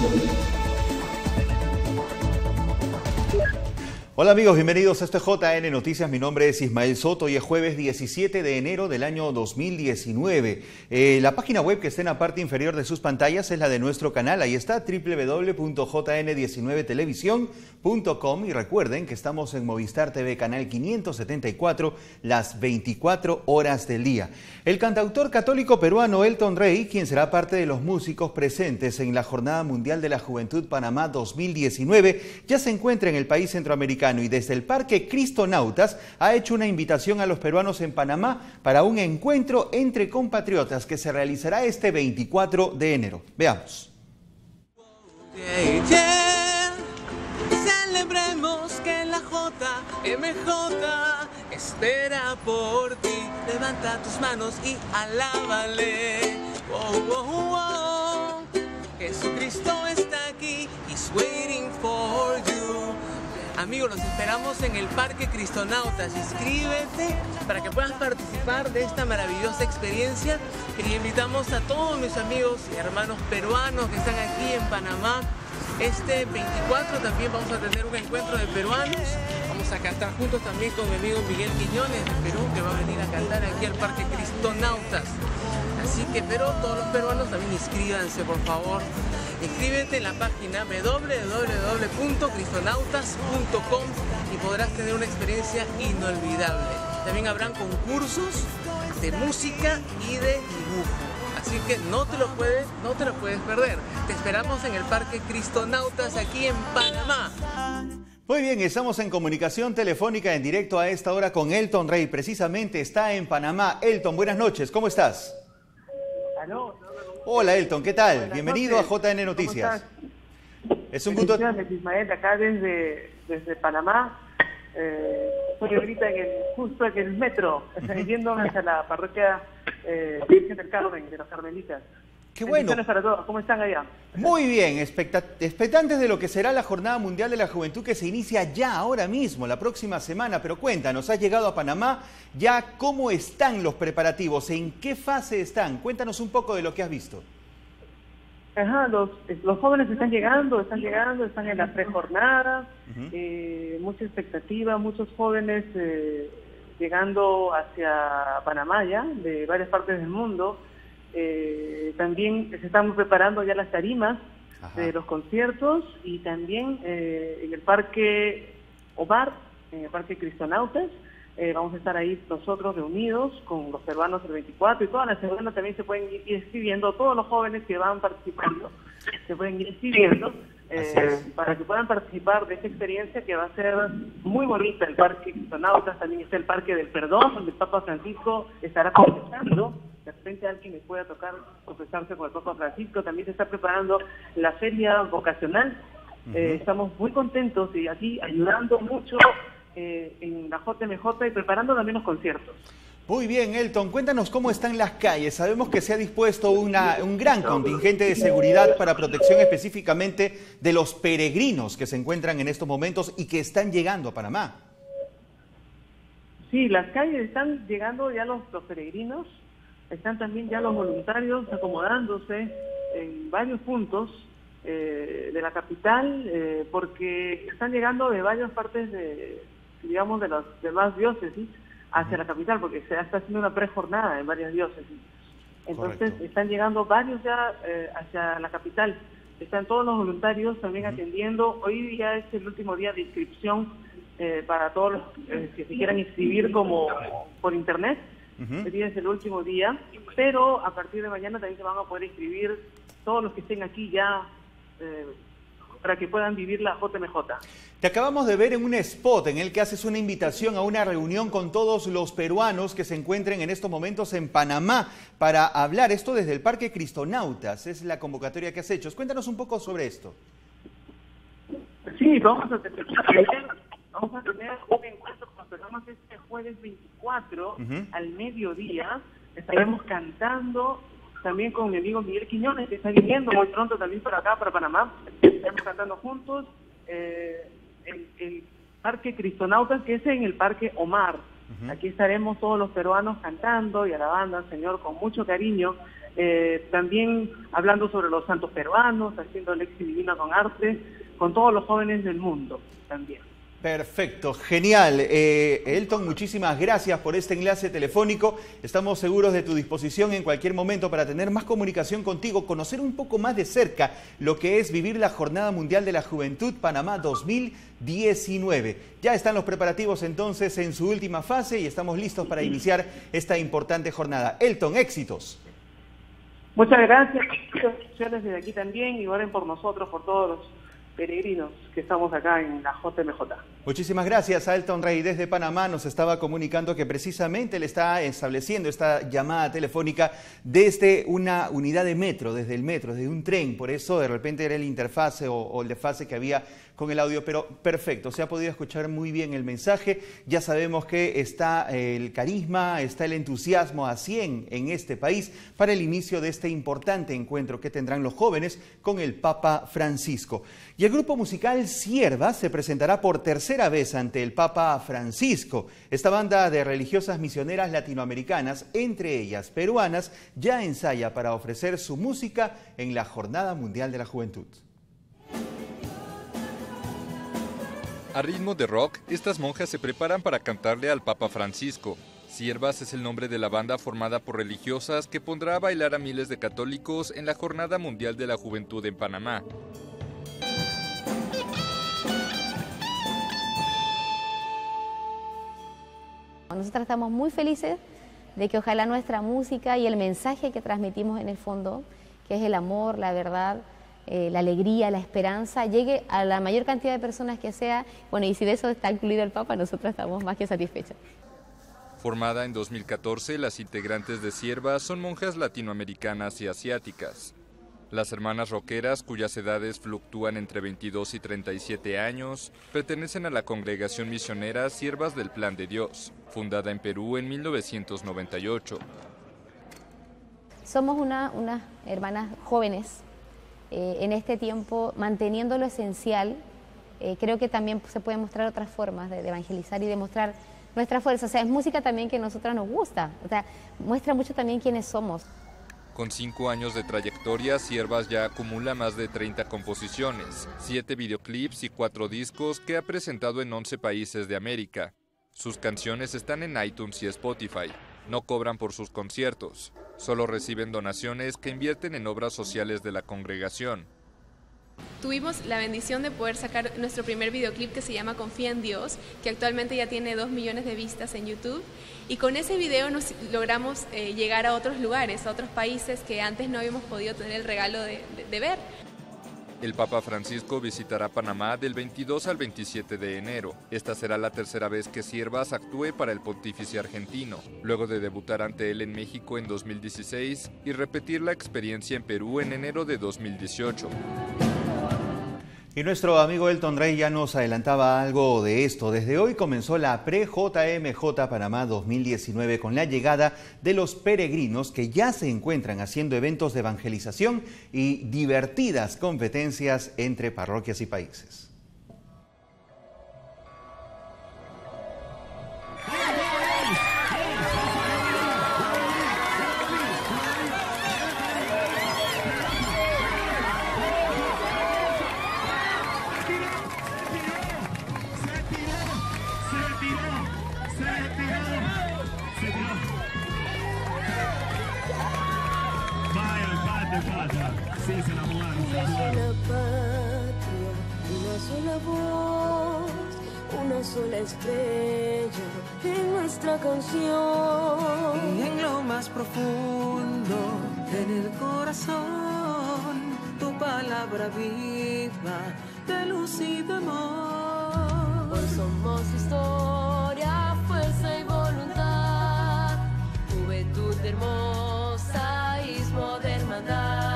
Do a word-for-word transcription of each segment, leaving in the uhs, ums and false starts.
Hola amigos, bienvenidos a este J N Noticias. Mi nombre es Ismael Soto y es jueves diecisiete de enero del año dos mil diecinueve. Eh, la página web que está en la parte inferior de sus pantallas es la de nuestro canal. Ahí está, doble u doble u doble u punto j n diecinueve televisión punto com, y recuerden que estamos en Movistar T V canal quinientos setenta y cuatro las veinticuatro horas del día. El cantautor católico peruano Elton Rey, quien será parte de los músicos presentes en la Jornada Mundial de la Juventud Panamá dos mil diecinueve, ya se encuentra en el país centroamericano y desde el Parque Cristonautas ha hecho una invitación a los peruanos en Panamá para un encuentro entre compatriotas que se realizará este veinticuatro de enero. Veamos. Yeah, yeah. Celebremos que la J M J espera por ti. Levanta tus manos y alábale. Wow, wow, wow. Jesucristo está aquí. He's waiting for you. Amigos, los esperamos en el Parque Cristonautas. Inscríbete para que puedas participar de esta maravillosa experiencia. Y invitamos a todos mis amigos y hermanos peruanos que están aquí en Panamá. Este veinticuatro también vamos a tener un encuentro de peruanos. Vamos a cantar juntos también con mi amigo Miguel Quiñones de Perú, que va a venir a cantar aquí al Parque Cristonautas. Así que, pero todos los peruanos también inscríbanse, por favor. Inscríbete en la página doble u doble u doble u punto cristonautas punto com y podrás tener una experiencia inolvidable. También habrán concursos de música y de dibujo. Así que no te lo puedes, no te lo puedes perder. Te esperamos en el Parque Cristonautas aquí en Panamá. Muy bien, estamos en comunicación telefónica en directo a esta hora con Elton Rey. Precisamente está en Panamá. Elton, buenas noches, ¿cómo estás? Aló. Hola Elton, ¿qué tal? Buenas Bienvenido noches. a J N Noticias. Es un gusto. Bendiciones, Ismael, acá desde, desde Panamá. Eh, estoy ahorita en el, justo en el metro, uh-huh. yendo hacia la parroquia eh, Virgen del Carmen, de los Carmelitas. Qué bueno. Para todos. ¿Cómo están allá? Muy bien, expectantes de lo que será la Jornada Mundial de la Juventud que se inicia ya, ahora mismo, la próxima semana. Pero cuéntanos, has llegado a Panamá, ya ¿cómo están los preparativos? ¿En qué fase están? Cuéntanos un poco de lo que has visto. Ajá, los, los jóvenes están llegando, están llegando, están en la prejornada, uh-huh. eh, mucha expectativa, muchos jóvenes eh, llegando hacia Panamá ya, de varias partes del mundo. Eh, también se están preparando ya las tarimas Ajá. de los conciertos y también eh, en el Parque Omar, en el Parque Cristonautas, eh, vamos a estar ahí nosotros reunidos con los peruanos el veinticuatro y toda la semana también se pueden ir inscribiendo, todos los jóvenes que van participando se pueden ir inscribiendo eh, para que puedan participar de esta experiencia que va a ser muy bonita. El Parque Cristonautas, también está el Parque del Perdón, donde el Papa Francisco estará confesando. De repente alguien les pueda tocar confesarse con el Papa Francisco. También se está preparando la feria vocacional. Uh-huh. eh, estamos muy contentos y aquí ayudando mucho eh, en la J M J y preparando también los conciertos. Muy bien, Elton, cuéntanos cómo están las calles. Sabemos que se ha dispuesto una, un gran contingente de seguridad para protección específicamente de los peregrinos que se encuentran en estos momentos y que están llegando a Panamá. Sí, las calles están llegando ya los, los peregrinos. Están también ya los voluntarios acomodándose en varios puntos eh, de la capital, eh, porque están llegando de varias partes de, digamos, de las demás diócesis hacia la capital, porque se está haciendo una prejornada en varias diócesis. Entonces Correcto. Están llegando varios ya eh, hacia la capital. Están todos los voluntarios también uh-huh. atendiendo. Hoy día es el último día de inscripción eh, para todos los eh, que se quieran inscribir como por internet. Uh-huh. El día es el último día, pero a partir de mañana también se van a poder inscribir todos los que estén aquí ya eh, para que puedan vivir la J M J. Te acabamos de ver en un spot en el que haces una invitación a una reunión con todos los peruanos que se encuentren en estos momentos en Panamá para hablar esto desde el Parque Cristonautas. Es la convocatoria que has hecho. Cuéntanos un poco sobre esto. Sí, vamos a tener, vamos a tener un encuentro con los peruanos este jueves veinticuatro uh-huh. al mediodía. Estaremos cantando también con mi amigo Miguel Quiñones, que está viniendo muy pronto también para acá, para Panamá. Estaremos cantando juntos. Eh, el, el Parque Cristonautas, que es en el Parque Omar. Uh-huh. Aquí estaremos todos los peruanos cantando y alabando al Señor con mucho cariño, eh, también hablando sobre los santos peruanos, haciendo Lexi Divina con arte, con todos los jóvenes del mundo también. Perfecto, genial. Eh, Elton, muchísimas gracias por este enlace telefónico. Estamos seguros de tu disposición en cualquier momento para tener más comunicación contigo, conocer un poco más de cerca lo que es vivir la Jornada Mundial de la Juventud Panamá dos mil diecinueve. Ya están los preparativos entonces en su última fase y estamos listos para iniciar esta importante jornada. Elton, éxitos. Muchas gracias. Muchas desde aquí también y oren por nosotros, por todos los peregrinos que estamos acá en la J M J. Muchísimas gracias a Elton Rey desde Panamá. Nos estaba comunicando que precisamente le está estableciendo esta llamada telefónica desde una unidad de metro, desde el metro, desde un tren. Por eso de repente era el interfase o, o el desfase que había con el audio, pero perfecto, se ha podido escuchar muy bien el mensaje. Ya sabemos que está el carisma, está el entusiasmo a cien en este país para el inicio de este importante encuentro que tendrán los jóvenes con el Papa Francisco. Y el grupo musical Siervas se presentará por tercera vez ante el Papa Francisco. Esta banda de religiosas misioneras latinoamericanas, entre ellas peruanas, ya ensaya para ofrecer su música en la Jornada Mundial de la Juventud. A ritmo de rock, estas monjas se preparan para cantarle al Papa Francisco. Siervas es el nombre de la banda formada por religiosas que pondrá a bailar a miles de católicos en la Jornada Mundial de la Juventud en Panamá. Nosotras estamos muy felices de que ojalá nuestra música y el mensaje que transmitimos en el fondo, que es el amor, la verdad, eh, la alegría, la esperanza, llegue a la mayor cantidad de personas que sea. Bueno, y si de eso está incluido el Papa, nosotros estamos más que satisfechos. Formada en dos mil catorce, las integrantes de Siervas son monjas latinoamericanas y asiáticas. Las hermanas rockeras, cuyas edades fluctúan entre veintidós y treinta y siete años, pertenecen a la congregación misionera Siervas del Plan de Dios, fundada en Perú en mil novecientos noventa y ocho. Somos una, unas hermanas jóvenes, eh, en este tiempo manteniendo lo esencial. Eh, creo que también se pueden mostrar otras formas de, de evangelizar y de mostrar nuestra fuerza. O sea, es música también que a nosotras nos gusta, o sea, muestra mucho también quiénes somos. Con cinco años de trayectoria, Siervas ya acumula más de treinta composiciones, siete videoclips y cuatro discos que ha presentado en once países de América. Sus canciones están en iTunes y Spotify. No cobran por sus conciertos, solo reciben donaciones que invierten en obras sociales de la congregación. Tuvimos la bendición de poder sacar nuestro primer videoclip que se llama Confía en Dios, que actualmente ya tiene dos millones de vistas en YouTube. Y con ese video nos logramos eh, llegar a otros lugares, a otros países que antes no habíamos podido tener el regalo de, de, de ver. El Papa Francisco visitará Panamá del veintidós al veintisiete de enero. Esta será la tercera vez que Siervas actúe para el pontífice argentino, luego de debutar ante él en México en dos mil dieciséis y repetir la experiencia en Perú en enero de dos mil dieciocho. Y nuestro amigo Elton Rey ya nos adelantaba algo de esto. Desde hoy comenzó la pre-J M J Panamá dos mil diecinueve con la llegada de los peregrinos que ya se encuentran haciendo eventos de evangelización y divertidas competencias entre parroquias y países. Una sola estrella en nuestra canción. Y en lo más profundo, en el corazón, tu palabra viva de luz y de amor. Hoy somos historia, fuerza y voluntad, juventud hermosa, ismo de hermandad.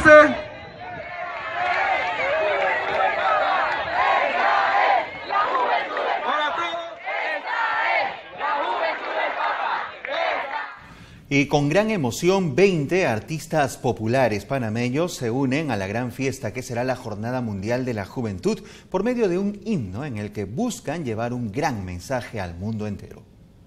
dice... Y con gran emoción, veinte artistas populares panameños se unen a la gran fiesta que será la Jornada Mundial de la Juventud por medio de un himno en el que buscan llevar un gran mensaje al mundo entero.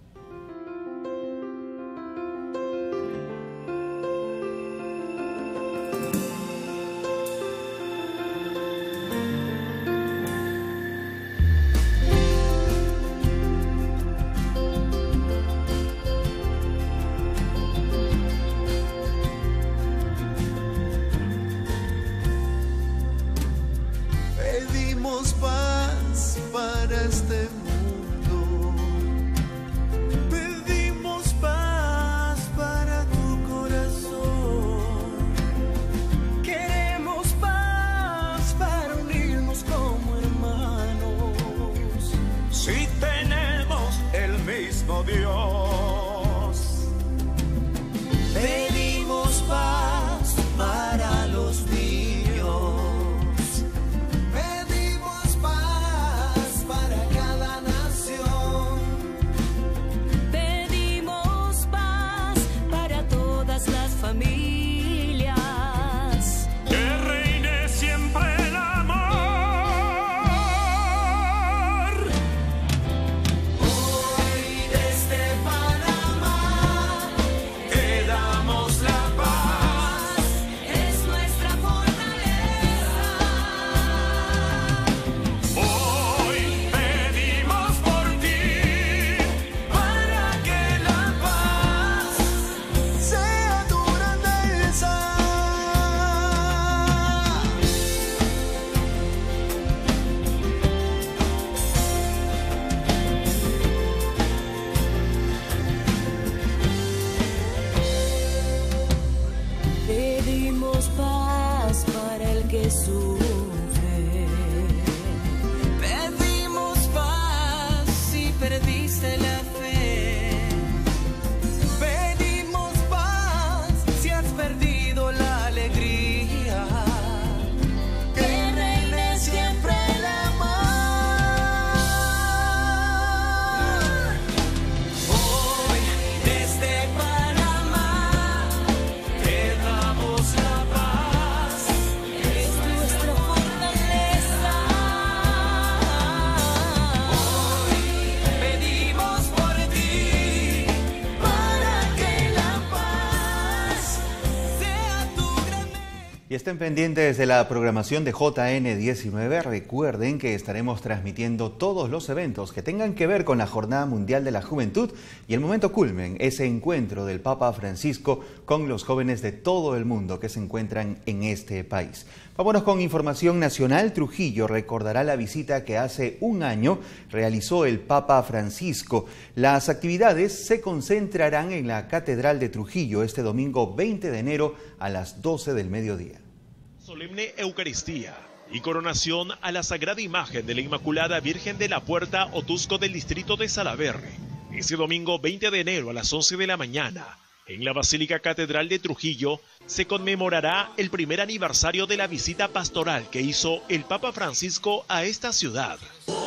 Pedimos paz para este mundo. Pedimos paz para tu corazón. Queremos paz para unirnos como hermanos. Si tenemos el mismo Dios. Pedimos paz para los niños. Pedimos paz para el que sufre. Pedimos paz si perdiste la fe. Pedimos paz si has perdido la alegría. Que reine siempre el amor. Hoy desde Panamá te damos la paz. Es nuestra fortaleza. Hoy pedimos por ti para que la paz sea tu grandeza. Y estén pendientes de la programación de J N diecinueve. Recuerden que estaremos transmitiendo todos los eventos que tengan que ver con la Jornada Mundial de la Juventud y el momento culmen, ese encuentro del Papa Francisco con los jóvenes de todo el mundo que se encuentran en este país. Vámonos con información nacional. Trujillo recordará la visita que hace un año realizó el Papa Francisco. Las actividades se concentrarán en la Catedral de Trujillo este domingo veinte de enero a las doce del mediodía. Solemne Eucaristía y coronación a la Sagrada Imagen de la Inmaculada Virgen de la Puerta Otusco del distrito de Salaverry. Ese domingo veinte de enero a las once de la mañana, en la Basílica Catedral de Trujillo, se conmemorará el primer aniversario de la visita pastoral que hizo el Papa Francisco a esta ciudad.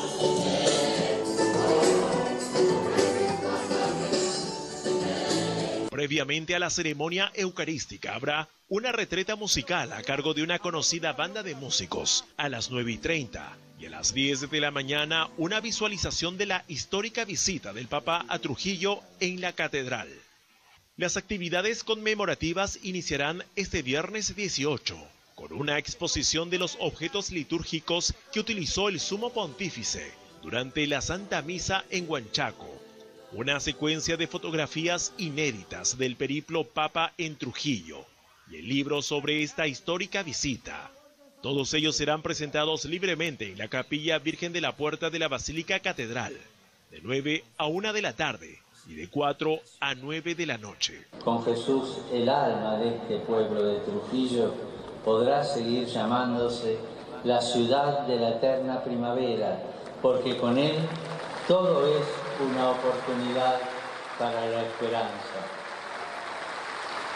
Previamente a la ceremonia eucarística habrá una retreta musical a cargo de una conocida banda de músicos a las nueve y treinta y a las diez de la mañana una visualización de la histórica visita del Papa a Trujillo en la catedral. Las actividades conmemorativas iniciarán este viernes dieciocho con una exposición de los objetos litúrgicos que utilizó el Sumo Pontífice durante la Santa Misa en Huanchaco. Una secuencia de fotografías inéditas del periplo Papa en Trujillo y el libro sobre esta histórica visita. Todos ellos serán presentados libremente en la Capilla Virgen de la Puerta de la Basílica Catedral, de nueve a una de la tarde y de cuatro a nueve de la noche. Con Jesús, el alma de este pueblo de Trujillo podrá seguir llamándose la ciudad de la eterna primavera, porque con él todo es una oportunidad para la esperanza.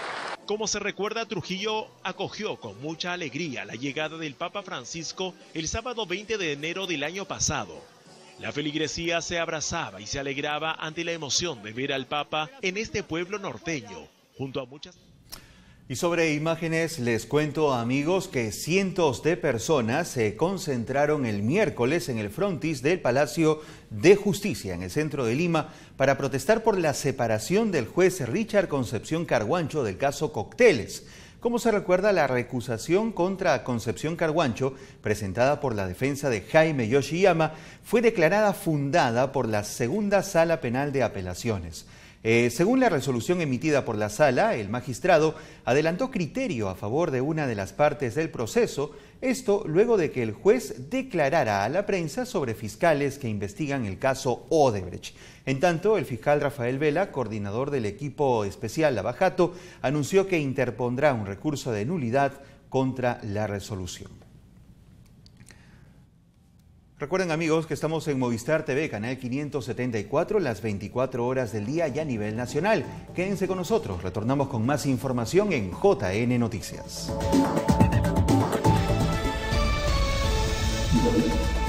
Como se recuerda, Trujillo acogió con mucha alegría la llegada del Papa Francisco el sábado veinte de enero del año pasado. La feligresía se abrazaba y se alegraba ante la emoción de ver al Papa en este pueblo norteño, junto a muchas... Y sobre imágenes les cuento, amigos, que cientos de personas se concentraron el miércoles en el frontis del Palacio de Justicia en el centro de Lima para protestar por la separación del juez Richard Concepción Carguancho del caso Cócteles. Como se recuerda, la recusación contra Concepción Carguancho, presentada por la defensa de Jaime Yoshiyama, fue declarada fundada por la Segunda Sala Penal de Apelaciones. Eh, según la resolución emitida por la sala, el magistrado adelantó criterio a favor de una de las partes del proceso, esto luego de que el juez declarara a la prensa sobre fiscales que investigan el caso Odebrecht. En tanto, el fiscal Rafael Vela, coordinador del equipo especial Lava Jato, anunció que interpondrá un recurso de nulidad contra la resolución. Recuerden, amigos, que estamos en Movistar T V, canal quinientos setenta y cuatro, las veinticuatro horas del día y a nivel nacional. Quédense con nosotros, retornamos con más información en J N Noticias.